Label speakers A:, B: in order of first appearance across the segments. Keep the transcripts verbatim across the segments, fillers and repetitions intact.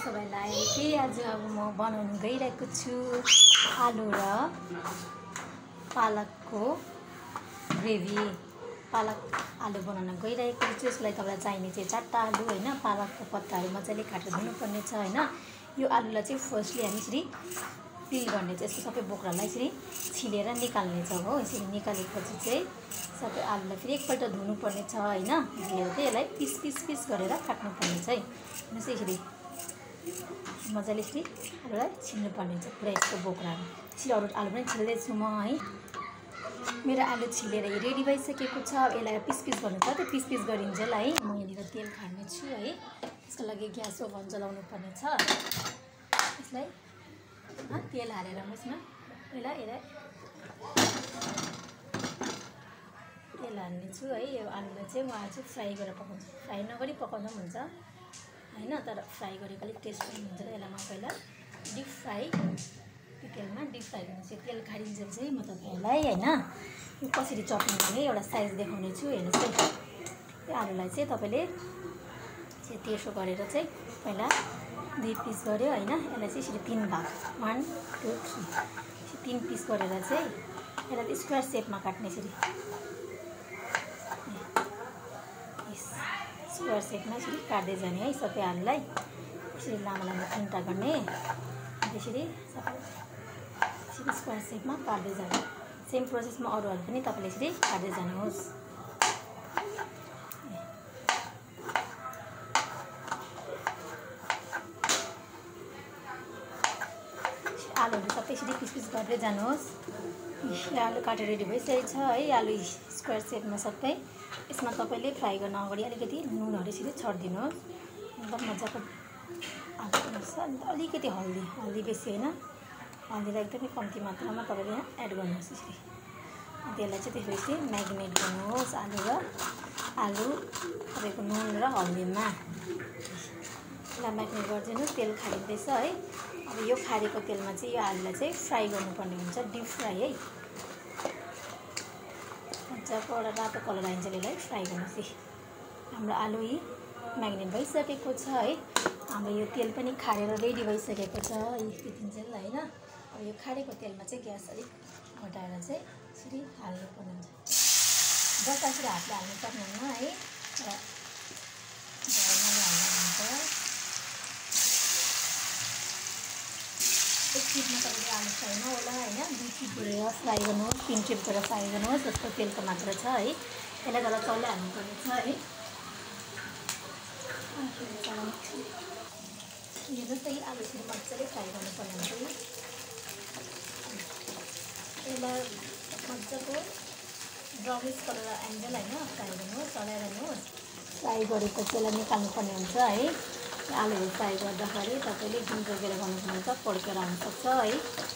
A: सबैलाई फेरि आज अब म बनाउनु गइरहेको छु आलु र पालकको ग्रेभी। पालक आलु बनाउन गइरहेको छु। यसलाई तपाईँलाई चाहिने चाहिँ चारवटा आलु होइन, पालकको पत्ताहरू मजाले काटेर धुनुपर्ने छ होइन। यो आलुलाई चाहिँ फर्स्टली हामी यसरी पिल गर्ने चाहिँ यसको सबै बोक्रालाई यसरी छिलेर निकाल्ने छ हो। यसरी निकालेपछि चाहिँ सबै आलुलाई फेरि एकपल्ट धुनुपर्ने छ होइन। धुएर चाहिँ यसलाई पिस पिस पिस गरेर काट्नुपर्ने छ है। यसरी मजाले यसरी आलुलाई छिल्नुपर्ने छ पुरा यसको बोक्राहरू। यसरी अरू आलु पनि छिल्दैछु म है। मेरो आलु छिलेर रेडी भइसकेको छ। यसलाई पिस पिस गर्नु छ, त्यो पिस पिस गरिन्जेल है म यहाँनिर तेल खार्ने छु है। त्यसको लागि ग्यास ओभन चलाउनु पर्ने छ। यसलाई तेल हालेर यसमा पहिला यसलाई तेल हाल्ने छु है। यो आलुलाई चाहिँ उहाँ चाहिँ फ्राई गरेर पकाउँछु। फ्राई नगरी पकाउँदा पनि हुन्छ होइन, तर फ्राई गरेको अलिक टेस्ट पनि हुन्छ। यसलाई म पहिला डिप फ्राई त्यो तेलमा डिप फ्राई गर्नु। तेल खारिन्जेल चाहिँ म तपाईँहरूलाई होइन यो कसरी चप्नु भने एउटा साइज देखाउने छु। हेर्नुहोस् है, यो आलुलाई चाहिँ तपाईँले चाहिँ त्यसो गरेर चाहिँ पहिला दुई पिस गऱ्यो होइन। यसलाई चाहिँ यसरी तिन भाग वान टू थ्री तिन पिस गरेर चाहिँ यसलाई स्क्वायर सेपमा काट्ने। यसरी स्क्वायर सेपमा यसरी काट्दै जाने है सबै आलुलाई। यसरी लामो लामो तिनवटा गर्ने, त्यसरी सबै यसरी स्क्वायर सेपमा काट्दै जाने। सेम प्रोसेसमा अरूहरू पनि तपाईँले यसरी काट्दै जानुहोस्। आलुहरू सबै यसरी पिस पिस गर्दै जानुहोस्। आलु काटेर रेडी भइसकेको छ है। आलु स्क्वायर सेपमा सबै। यसमा तपाईँले फ्राई गर्न अगाडि अलिकति नुनहरू यसरी छरिदिनुहोस्। एकदम मजाको हाल्नुहोस्। अन्त अलिकति हल्दी, हल्दी बेसी होइन, हल्दीलाई एकदमै कम्ती मात्रामा तपाईँले यहाँ एड गर्नुहोस्। यसरी त्यसलाई चाहिँ त्यसपछि म्यारिनेट गर्नुहोस् आलु र आलु तपाईँको नुन र हल्दीमा। यसलाई म्यारिनेट गरिदिनुहोस्। तेल खारिँदैछ है। अब यो खारेको तेलमा चाहिँ यो आलुलाई चाहिँ फ्राई गर्नुपर्ने हुन्छ, डिप फ्राई है। मजाको एउटा रातो कलर आइन्छ यसलाई फ्राई गर्नुहोस् है। हाम्रो आलु यी म्यारिनेट भइसकेको छ है। हाम्रो यो तेल पनि खारेर रेडी भइसकेको छ यतिन्जेल होइन। अब यो खारेको तेलमा चाहिँ ग्यास अलिक घटाएर चाहिँ यसरी हाल्नुपर्ने हुन्छ। जतासुकै हातले हाल्नु सक्नुहुन्न है, र घरमाले हाल्नु हुन्छ। एक ट्रिपमा तपाईँले आलु फ्राई नहोला होइन, दुई ट्रिप गरेर फ्राई गर्नुहोस्, तिन ट्रिप गरेर फ्राई गर्नुहोस्। जस्तो तेलको मात्रा छ है। यसलाई जब चल्दै हाल्नुपर्ने छ है। हेर्नुहोस् न, आलु यसरी मजाले फ्राई गर्नुपर्ने हुन्छ। यसलाई मजाको ब्राउनिस कलर एन्जल होइन फ्राई गर्नुहोस्, चलाइरहनुहोस्। फ्राई गरेको चाहिँ यसलाई निकाल्नुपर्ने हुन्छ है। आलुहरू फ्राई गर्दाखेरि तपाईँले जुन जोगेर गर्नुहुन्छ पड्केर आउनसक्छ है।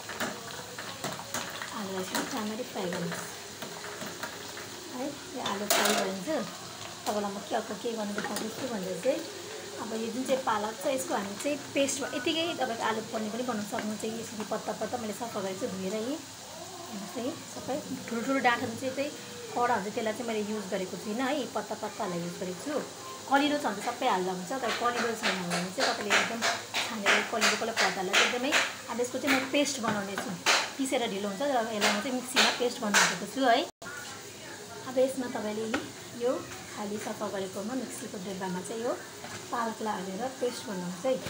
A: आलुलाई चाहिँ राम्ररी फ्राई गर्नुहोस् है। यो आलु फ्राई गरिन्छ। तपाईँलाई म के अर्को के गर्नु देखाउँदैछु भन्दा चाहिँ अब यो जुन चाहिँ पालक छ यसको हामी चाहिँ पेस्ट यतिकै तपाईँको आलु पनिर पनि बनाउनु सक्नुहुन्छ। यसरी पत्ता पत्ता मैले सफा गरेको छु धोएर यी हेर्नुहोस् है। सबै ठुलो ठुलो डाँठाहरू चाहिँ चाहिँ कडा हुन्छ, त्यसलाई चाहिँ मैले युज गरेको छुइनँ है। पत्ता पत्तालाई युज गरेको छु। कलिलो छ भने चाहिँ सबै हाल्दा हुन्छ, तर कलिलो छैन भने चाहिँ तपाईँले एकदम छानेर कलिलोकोलाई पत्तालाई चाहिँ एकदमै। अब यसको चाहिँ म पेस्ट बनाउने छु। पिसेर ढिलो हुन्छ, तर यसलाई म चाहिँ मिक्सीमा पेस्ट बनाइदिएको छु है। अब यसमा तपाईँले यो खाली सफा गरेकोमा मिक्सीको डिब्बामा चाहिँ यो पालकलाई हालेर पेस्ट गर्नुहोस् है।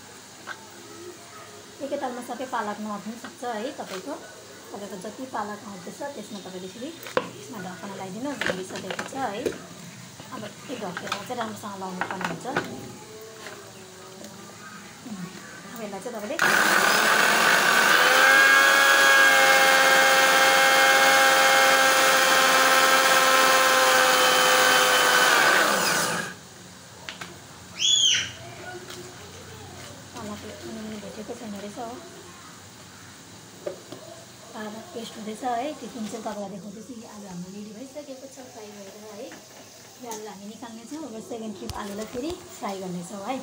A: एकैतालमा सबै पालक नआउनु सक्छ है। तपाईँको तपाईँको जति पालक आउँदैछ त्यसमा तपाईँले यसरी यसमा ढक्कन लगाइदिनुहोस्। भइसकेको छ है। अब यो ढकेर चाहिँ राम्रोसँग लाउनु पर्ने हुन्छ। अब यसलाई चाहिँ तपाईँले भेटेको छैन रहेछ हो। पालक पेस्ट हुँदैछ है। त्यति चाहिँ तपाईँलाई देखाउँदैछु। यो आलु हाम्रो रेडी भइसकेको छ फ्राई गरेर है। यो आलु हामी निकाल्नेछौँ। अब सेकेन्ड ट्रिप आलुलाई फेरि फ्राई गर्नेछौँ है।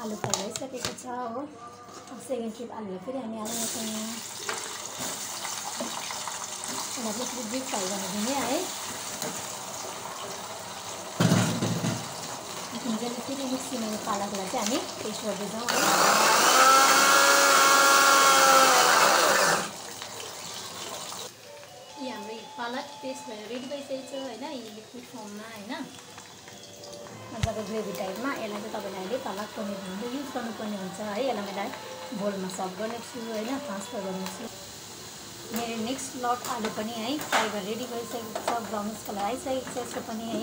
A: आलु फ्राई भइसकेको छ हो। अब सेकेन्ड ट्रिप आलुलाई फेरि हामी हाल्नेछौँ। यसलाई चाहिँ डिप फ्राई गर्न दिने है। मजाले फेरि मिक्सीमा यो पालकलाई चाहिँ हामी पेस्ट गर्दैछौँ है। यो हाम्रो पालक पेस्ट भएर रेडी भइसकेको छ होइन, यो लिक्विड फर्ममा होइन, मजाको ग्रेभी टाइपमा। यसलाई चाहिँ तपाईँले अहिले पालक पनिर बनाउँदा युज गर्नुपर्ने हुन्छ है। यसलाई मैले बोलमा सर्भ गर्नेछु होइन, ट्रान्सफर गर्नेछु। मेरो नेक्स्ट लट आलु पनि है फ्राई भएर रेडी भइसकेको छ, ब्राउनिस कलर आइसकेको छ यसको पनि है।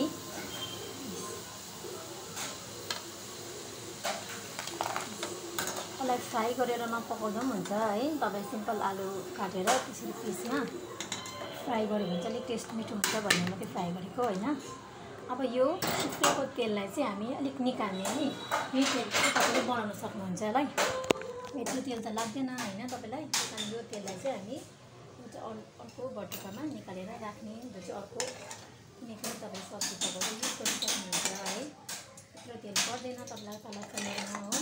A: यसलाई फ्राई गरेर नपकाउँदा पनि हुन्छ है। तपाईँ सिम्पल आलु काटेर त्यसरी पिसमा फ्राई गऱ्यो भने चाहिँ अलिक टेस्ट मिठो हुन्छ भनेर मात्रै फ्राई गरेको होइन। अब यो उक्किएको तेललाई चाहिँ हामी अलिक निकाल्ने है। यो तेल चाहिँ तपाईँले बनाउन सक्नुहुन्छ होला है। यत्रो तेल त लाग्दैन होइन तपाईँलाई, अनि यो तेललाई चाहिँ हामी अर्को बटुकामा निकालेर राख्ने, जो चाहिँ अर्को कुनै पनि तपाईँ सब्जी पकाउँदा युज गर्नु सक्नुहुन्छ है। यत्रो तेल पर्दैन तपाईँलाई पालक पनिरमा हो।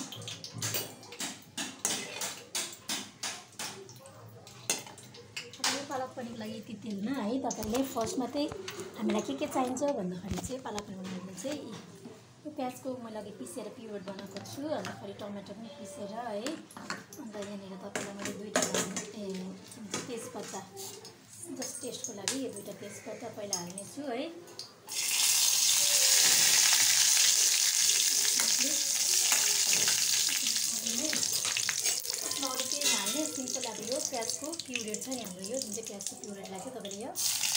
A: पालक पनिरको लागि यति तेलमा है तपाईँले फर्स्टमा चाहिँ हामीलाई के के चाहिन्छ भन्दाखेरि चाहिँ पालक पनिर बनाउनु चाहिँ यो प्याजको मैले अघि पिसेर प्युरेट बनाएको छु, अन्तखेरि टमाटर पनि पिसेर है। अन्त यहाँनिर तपाईँलाई मैले दुईवटा ए तेजपत्ता जस्ट टेस्टको लागि यो दुईवटा तेजपत्ता पहिला हाल्नेछु है। अरू केही हाल्ने सिम्पल अब यो प्याजको प्युरेट छ नि हाम्रो, यो जुन चाहिँ प्याजको प्युरेटलाई चाहिँ तपाईँले यो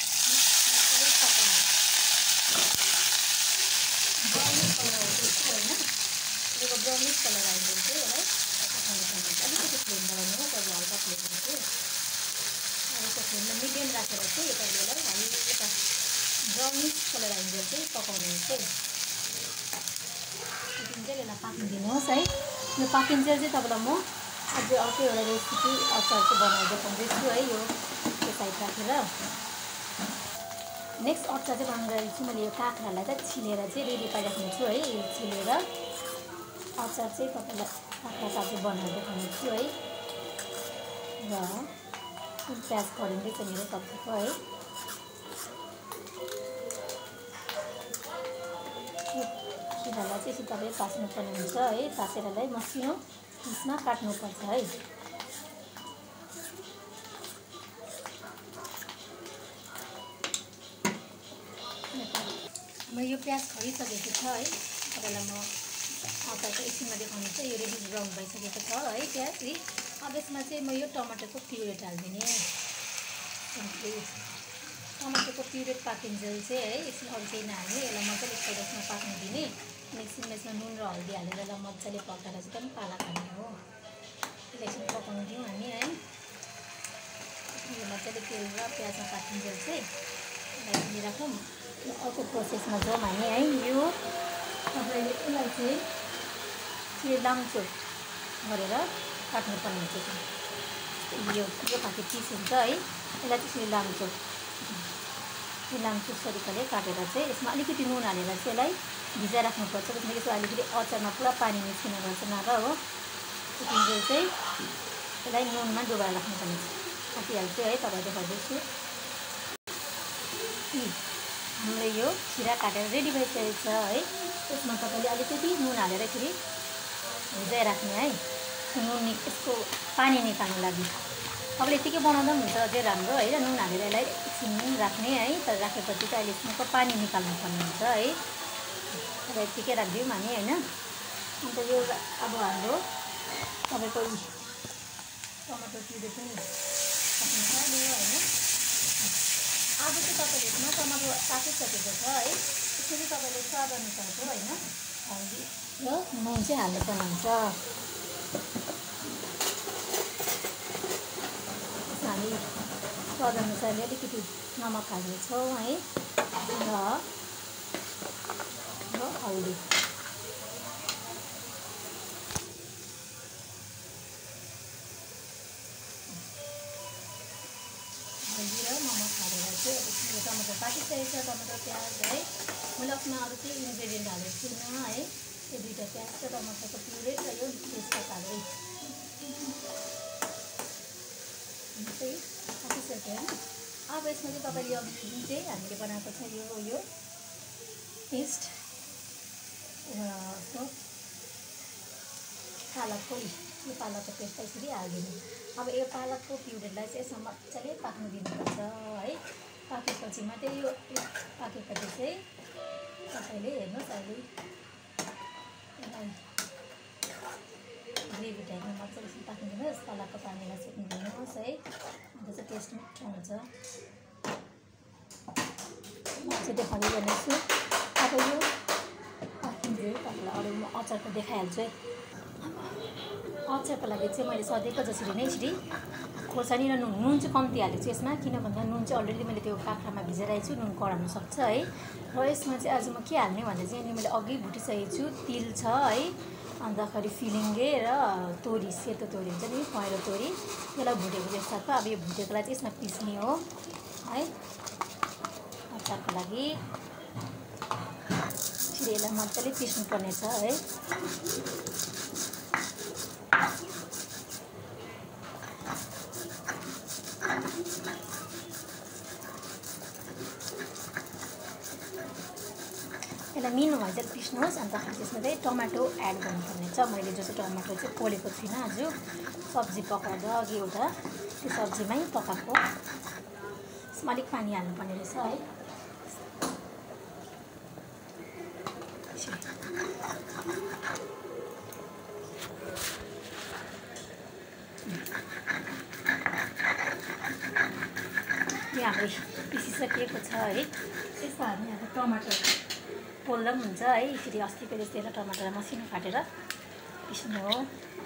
A: ब्राउनिस कलर आउँदैछ होइन, यसको ब्राउनिस कलर आउँदैन चाहिँ यसलाई पकाउनुपर्ने। अलिकति फ्लेम बढाउनु हो, तपाईँ हल्का फ्लेम चाहिँ अलिकति फ्लेमलाई मिडियम राखेर चाहिँ तपाईँले यसलाई हल्का ब्राउनिस कलर आइन्जेल चाहिँ पकाउनुहुन्छ है। पाकिन्जेल यसलाई पाकिदिनुहोस् है। यो पाकिन्जेल चाहिँ तपाईँलाई म अझै अर्को एउटा रेसिपी अचार चाहिँ बनाएर देखाउँदैछु है, यो त्यो साइड राखेर। नेक्स्ट अचार चाहिँ बनाउनु गएको छु मैले। यो काँक्रालाई चाहिँ छिलेर चाहिँ रेडी पारिराख्ने छु है। यो छिलेर अचार चाहिँ तपाईँलाई काँक्रा अचार बनाएर देखाउने छु है। र प्याज खरिँदैछ मेरो सब्जीको है। खिरालाई चाहिँ यसरी तपाईँले तास्नुपर्ने हुन्छ है। तासेर यसलाई मसिनो पिसमा काट्नुपर्छ है। म यो प्याज खरिसकेको छ है, तपाईँलाई म अचारको एकछिनमा देखाउने चाहिँ यो रेडी ब्राउन भइसकेको छ है प्याज। अब यसमा चाहिँ म यो टमाटरको प्युरेट हालिदिने। टमाटरको प्युरेट पाकिन्जेल चाहिँ है एकछिन अरू चाहिँ नहाल्ने, यसलाई मजाले एकपल्ट यसमा पाक्न दिने। एकछिनमा यसमा नुन र हल्दी हालेर यसलाई मजाले पकाएर चाहिँ पनि पालक हाल्ने हो। एकछिन पकाउनु दिउँ हामी है। यो मजाले तेल र प्याजमा पाकिन्जेल चाहिँ यसलाई दिइराखौँ। अर्को प्रोसेसमा जाउँ हामी है। यो तपाईँले यसलाई चाहिँ चाहिँ लाम्चो गरेर काट्नुपर्ने हुन्छ। यो यो खालको पिस हुन्छ है, यसलाई चाहिँ लाम्चो यो लाम्चो तरिकाले काटेर चाहिँ यसमा अलिकति नुन हालेर चाहिँ यसलाई भिजाइराख्नुपर्छ। त्यसमा यसो अलिकति अचारमा पुरा पानी निस्किने गर्छ नर हो। त्यतिन्जेल चाहिँ यसलाई नुनमा डुबाएर राख्नुपर्ने छ। काटिहाल्छु है, तपाईँ देखाउँदैछु। हाम्रो यो खिरा काटेर रेडी भइसकेको छ है। त्यसमा तपाईँले अलिकति नुन हालेर फेरि भिजाइराख्ने है, नुन यसको पानी निकाल्नु लागि। तपाईँले यतिकै बनाउँदा पनि हुन्छ अझै राम्रो है। र नुन हालेर यसलाई एकछिन राख्ने है। तर राखेपछि चाहिँ अहिले यसको पानी निकाल्नु पर्ने हुन्छ है। र यतिकै राखिदिउँ हामी होइन। अन्त यो अब हाम्रो तपाईँको टमाटर प्युरेट पनि पाक्नु पर्यो होइन। आज चाहिँ तपाईँले यसमा टमाटर पाकिसकेको छ है। यसरी तपाईँले स्वाद अनुसारको होइन हल्दी र नुन चाहिँ हाल्नुपर्ने हुन्छ। हामी स्वाद अनुसारले अलिकति नमक हाल्नेछौँ है, र हल्दी। हल्दी र नमक हालेर चाहिँ अब टमाटर पाकिसकेको छ। टमाटर प्याज है। मैले आफ्नो अरू चाहिँ इन्ग्रेडियन्ट हालेको छुइनँ है। यो दुईवटा प्याज र टमाटरको प्युरे र यो तेजपात हाल्दै चाहिँ पाकिसक्यो होइन। अब यसमा चाहिँ तपाईँले अघि जुन चाहिँ हामीले बनाएको छ यो यो पेस्ट पालकको यो पालकको पेस्ट यसरी हालिदिनु। अब यो पालकको प्युरेलाई चाहिँ यसमा मजाले पाक्नु दिनुपर्छ है। पाकेपछि मात्रै यो पाकेपछि चाहिँ तपाईँले हेर्नुहोस् अहिले यसलाई ग्रेभी टाइपमा मजाले पाक्नु दिनुहोस्। पालकको पानीलाई सुक्नु दिनुहोस् है, अन्त चाहिँ टेस्ट मिठो हुन्छ। म चाहिँ देखाउँदै गर्नेछु। अब यो पाकिन्छ तपाईँलाई अरू म अचारको देखाइहाल्छु है। अचारको लागि चाहिँ मैले सधैँको जसरी नै यसरी खोर्सानी र नुन नुन चाहिँ कम्ती हालेको छु यसमा, किन भन्दा नुन चाहिँ अलरेडी मैले त्यो काँक्रामा भिजाइरहेको छु, नुन कराउनु सक्छ है। र यसमा चाहिँ आज म के हाल्ने भन्दा चाहिँ मैले अघि भुटिसकेको छु, तिल छ है, अन्तखेरि फिलिङ्गे र तोरी, सेतो तोरी हुन्छ नि, पहेँलो तोरी, त्यसलाई भुटेको चाहिँ साथमा। अब यो भुटेकोलाई चाहिँ यसमा पिस्ने हो है अचारको लागि। फेरि यसलाई मजाले पिस्नुपर्ने छ है। यसलाई मिहिनो भइसक्यो पिस्नुहोस्। अन्तखेरि त्यसमा चाहिँ टमाटो एड गर्नुपर्ने छ। मैले जस्तो टमाटो चाहिँ पोलेको छुइनँ आज, सब्जी पकाउँदा अघि एउटा त्यो सब्जीमै पकाएको। यसमा अलिक पानी हाल्नुपर्ने रहेछ है। यो हाम्रो पिसिसकिएको छ है। यसमा हामी अब टमाटर पोल्दा पनि हुन्छ है। फेरि अस्तिको जस्तै यसलाई टमाटरलाई मसिनो काटेर पिस्नु हो,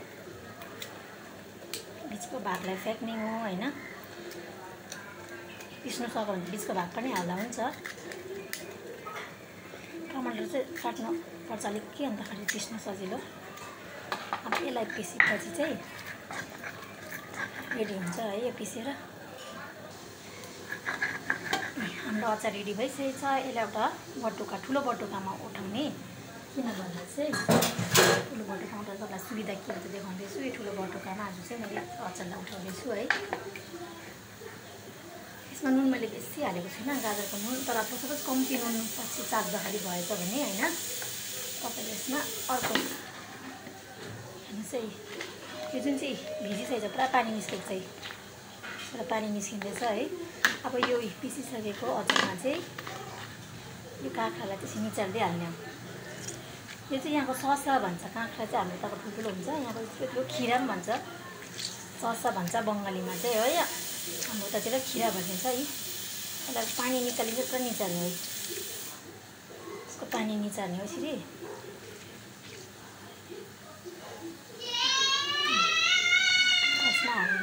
A: बिचको भागलाई फ्याँक्ने हो होइन। पिस्नु सक्यो भने बिचको भाग पनि हाल्दा हुन्छ। टमाटर चाहिँ काट्नु पर्छ अलिक के, अन्तखेरि पिस्नु सजिलो। अब यसलाई पिसेपछि चाहिँ रेडी हुन्छ है यो पिसेर। हाम्रो अचार रेडी भइसकेको छ। यसलाई एउटा बटुका, ठुलो बटुकामा उठाउने, किन भन्दा चाहिँ ठुलो बटुकामा उठाएर तपाईँलाई सुविधा के हुन्छ देखाउँदैछु। यो ठुलो बटुकामा आज चाहिँ मैले अचारलाई उठाउँदैछु है। यसमा नुन मैले बेसी हालेको छुइनँ, गाजरको नुन, तर अब सपोज कम्ती नुन पछि चाख्दाखेरि भएछ भने होइन, तपाईँले यसमा अर्को हेर्नुहोस् है, यो जुन चाहिँ भिजिसकेको छ पुरा पानी निस्केको चाहिँ पुरा पानी निस्किँदैछ है। अब यो पिसिसकेको अचारमा चाहिँ यो काँक्रालाई त्यसरी निचार्दै हाल्ने हो। यो चाहिँ यहाँको ससा भन्छ, काँक्रा चाहिँ हाम्रो तक ठुल्ठुलो हुन्छ, यहाँको ठुलो खिरा पनि भन्छ, ससा भन्छ बङ्गालीमा चाहिँ है। हाम्रो उतातिर खिरा भनिन्छ है। यसलाई पानी निकालिन्छ, पुरा निचार्ने हो, यसको पानी निचार्ने हो यसरी। यसमा हाल्ने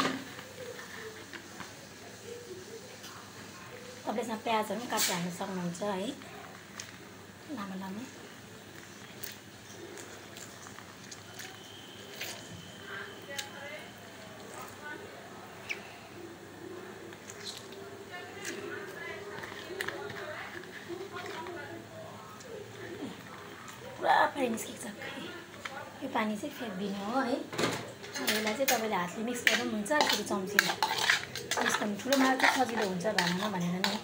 A: तपाईँले यसमा प्याजहरू पनि काटेर हाल्न सक्नुहुन्छ है, लामो लामो। पुरा पानी निस्केको छ, यो पानी चाहिँ फ्याँक्दिने हो है। यसलाई चाहिँ तपाईँले हातले मिक्स गर्नु पनि हुन्छ, फेरि चम्चीले मिक्स गर्नु, ठुलोमा चाहिँ सजिलो हुन्छ भाँडामा भनेर नि।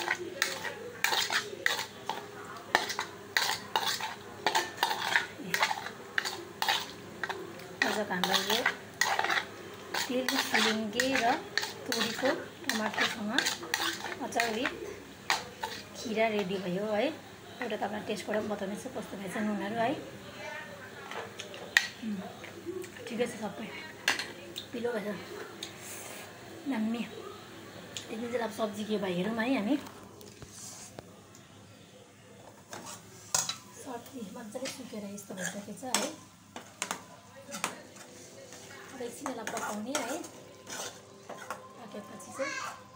A: आजको हाम्रो यो तिल, फिलिङ्गे र तोरीको टमाटरसँग अचार विथ खिरा रेडी भयो है। एउटा तपाईँलाई टेस्ट गरेर पनि बताउनेछु कस्तो भएछ नुनहरू है। ठिकै छ, सबै पिलो भएछ दामी। त्यति चाहिँ अब सब्जी के भयो हेरौँ है हामी। सब्जी मजाले सुकेर यस्तो भइसकेको छ है। एकछिन यसलाई पकाउने है। पाकेपछि चाहिँ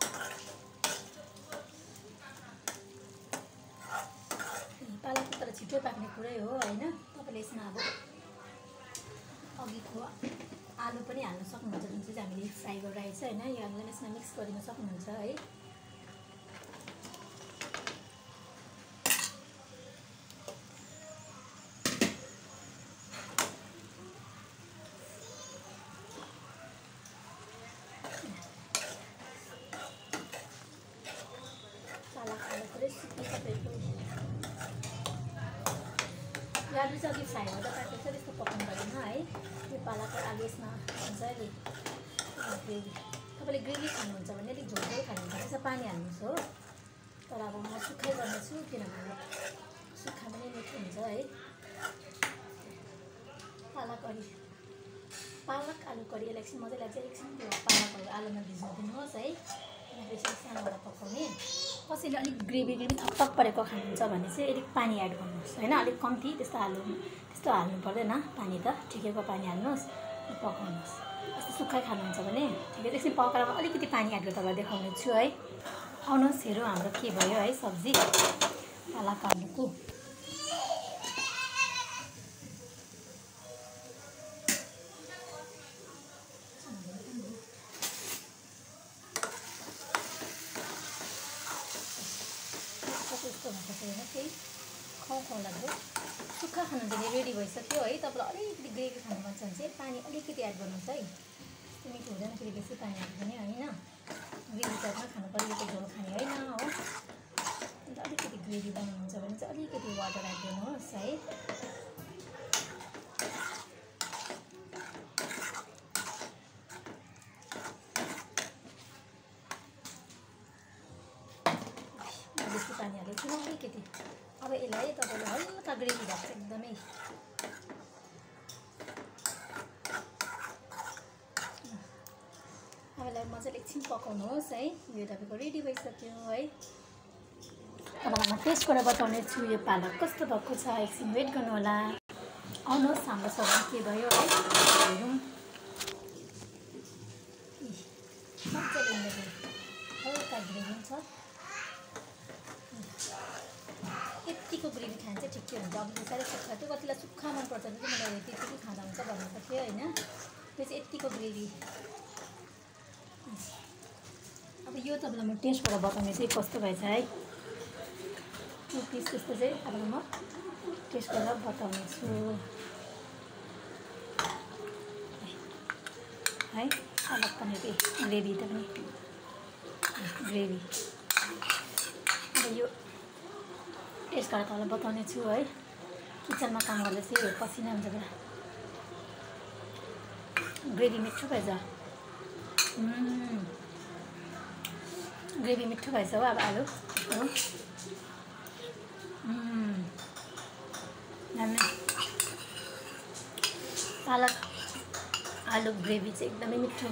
A: पालक तर छिटो पाक्ने कुरै हो होइन। तपाईँले यसमा अब अघिको आलु पनि हाल्न सक्नुहुन्छ, जुन चाहिँ हामीले फ्राई गरिरहेको छ होइन। यो आलुलाई यसमा मिक्स गरिदिन सक्नुहुन्छ है। पालक चाहिँ अघि फ्राई गर्दा पाकेको छ त्यस्तो पकाउनु परेन है। यो पालक र आलु यसमा हुन्छ अहिले ग्रेभी। तपाईँले ग्रेभी खानुहुन्छ भने अलिक झोल झोल खानुहुन्छ भने चाहिँ पानी हाल्नुहोस् हो। तर अब म सुक्खै गर्नेछु किनभने सुक्खा पनि मिठो हुन्छ है। पालक करी पालक आलु करी यसलाई एकछिन मजाले चाहिँ एकछिन त्यो पालकहरू आलुमा भिज्नु दिनुहोस् है। त्यसपछि सानोबाट पकाउने। कसैले अलिक ग्रेभी ग्रेभी थपथप परेको खानुहुन्छ भने चाहिँ अलिक पानी एड गर्नुहोस् होइन, अलिक कम्ती। त्यस्तो हाल्नु त्यस्तो हाल्नु पर्दैन पानी, त ठिकैको पानी हाल्नुहोस् पकाउनुहोस्। यस्तो सुक्खै खानुहुन्छ भने ठिकै एकछिन पकाएर अलिकति पानी एड गरेर तपाईँलाई देखाउने छु है। आउनुहोस् हेरौँ हाम्रो के भयो है सब्जी पालक आलुको। त्यस्तो भएको छैन केही खाउँ खाउँ लाग्यो। सुक्खा खानु भने रेडी भइसक्यो है। तपाईँलाई अलिकति ग्रेभी खानु मन छ भने चाहिँ पानी अलिकति एड गर्नुहोस् है। त्यस्तो मिठो हुँदैन फेरि बेसी पानी हाल्नु पनि होइन। ग्रेभी टाइपमा खानु पऱ्यो, यो त झोल खाने होइन हो। अन्त अलिकति ग्रेभी बनाउनुहुन्छ भने चाहिँ अलिकति वाटर एड गर्नुहोस् है। बेसी पानी हालेको छैन अलिकति। अब यसलाई तपाईँले हल्का ग्रेभी भएको एकदमै अब यसलाई मजाले एकछिन पकाउनुहोस् है। यो तपाईँको रेडी भइसक्यो है। तपाईँलाई म टेस्ट गरेर बताउने छु यो पालक कस्तो भएको छ। एकछिन वेट गर्नु होला। आउनुहोस् हाम्रो सबै के भयो है हेरौँ। मजाले हल्का ग्रेभी छ। यतिको ग्रेभी खान चाहिँ ठिकै हुन्छ। अब साह्रै सुक्खा त्यो कतिलाई सुक्खा मनपर्छ भने चाहिँ मैले त्यतिकै खाँदा हुन्छ भनेको थिएँ होइन। त्यो चाहिँ यतिको ग्रेभी। अब यो तपाईँलाई म टेस्ट गरेर बताउने चाहिँ कस्तो भएछ है। टु पिस त्यस्तो चाहिँ तपाईँलाई म टेस्ट गरेर बताउने छु है। पालक पनिर ग्रेभी त पनि ग्रेभी। अब यो टेस्ट गरेर तपाईँलाई बताउने छु है। किचनमा काम गर्दा चाहिँ यो पसिना हुन्छ पुरा। ग्रेभी मिठो भएछ। ग्रेभी मिठो भएछ हो। अब आलु पालक आलु ग्रेभी चाहिँ एकदमै मिठो।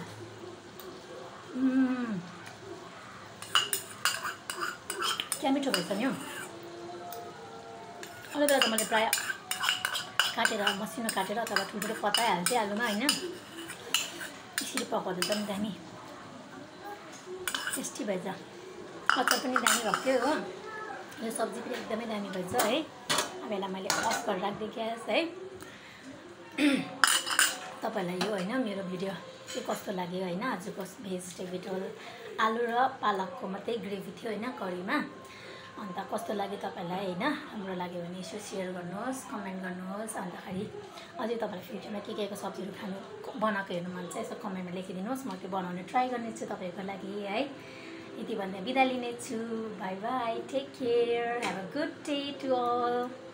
A: क्या मिठो भएछ नि हौ। अरू बेला त मैले प्रायः काटेर मसिनो काटेर अथवा ठुल्ठुलो पताइहाल्थेँ आलुमा होइन। यसरी पकाउँदा पनि दामी टेस्टी भएछ। अचार पनि दामी भएको थियो हो। यो सब्जी पनि एकदमै दामी भएछ है। अब यसलाई मैले अफ गरेर राख्दै ग्यास है। तपाईँलाई यो होइन मेरो भिडियो चाहिँ कस्तो लाग्यो होइन। आजको भेजिटेबल आलु र पालकको मात्रै ग्रेभी थियो होइन करीमा। अन्त कस्तो लाग्यो तपाईँलाई होइन। राम्रो लाग्यो भने यसो सेयर गर्नुहोस्, कमेन्ट गर्नुहोस्। अन्तखेरि अझै तपाईँलाई फ्युचरमा के केको सब्जीहरू खानु बनाएको हेर्नु मन छ यसो कमेन्टमा लेखिदिनुहोस्। म त्यो बनाउने ट्राई गर्नेछु तपाईँको लागि है। यति भन्दा बिदा लिनेछु। Bye bye, take care, have a good day to all.